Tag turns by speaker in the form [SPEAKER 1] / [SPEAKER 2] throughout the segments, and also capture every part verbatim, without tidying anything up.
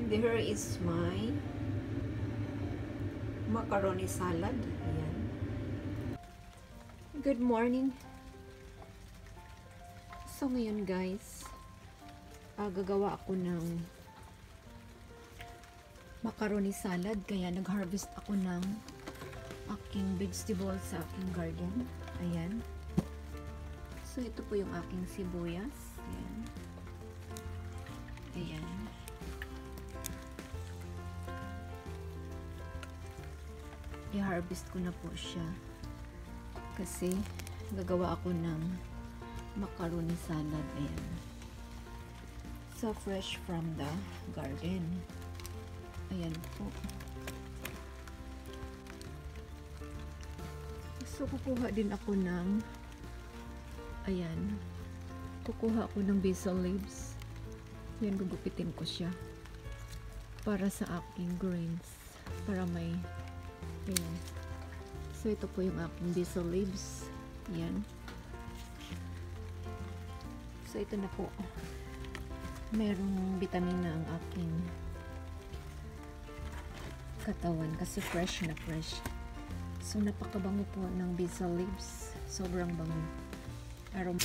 [SPEAKER 1] There is my macaroni salad. Ayan. Good morning. So ngayon guys, uh, gagawa ako ng macaroni salad. Kaya nag-harvest ako ng aking vegetable sa aking garden. Ayan. So ito po yung aking sibuyas. Ayan. Ayan. I-harvest ko na po siya kasi gagawa ako ng macaroni salad. Ayan. So fresh from the garden. Ayan po. So kukuha din ako ng ayan. Kukuha ako ng basil leaves. Ayan, gugupitin ko siya para sa aking greens, para may ayan. So ito po yung aking basil leaves. Ayan. So ito na po. Merong vitamina ang aking katawan kasi fresh na fresh. So napakabango po ng basil leaves. Sobrang bango. Aroma.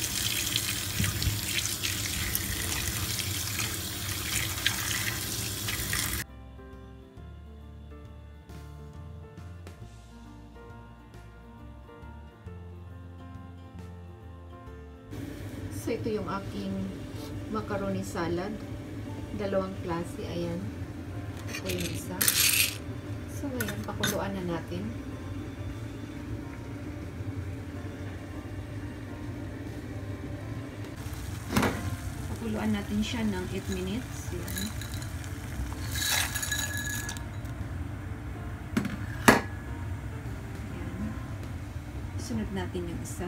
[SPEAKER 1] So ito yung aking macaroni salad. Dalawang klase. Ayan. Ito yung isa. So ngayon, pakuluan na natin. Pakuluan natin siya ng eight minutes. Ayan. Ayan. Sunod natin yung isa.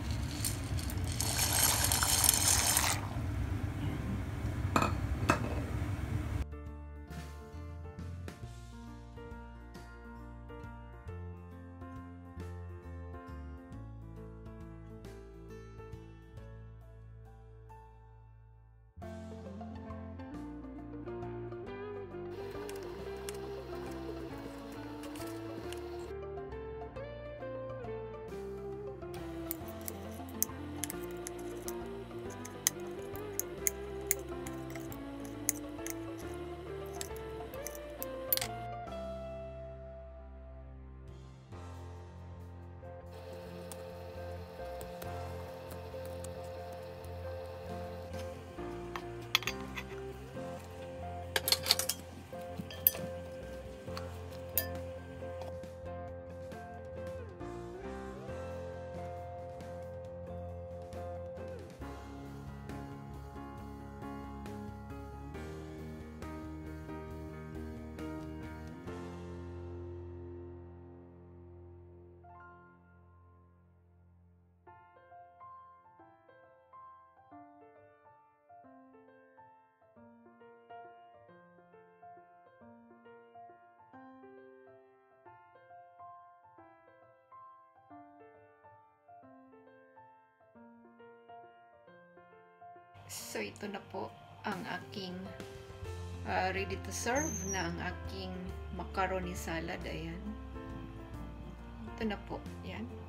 [SPEAKER 1] So ito na po ang aking uh, ready to serve na ang aking macaroni salad. Ayan. Ito na po. Ayan.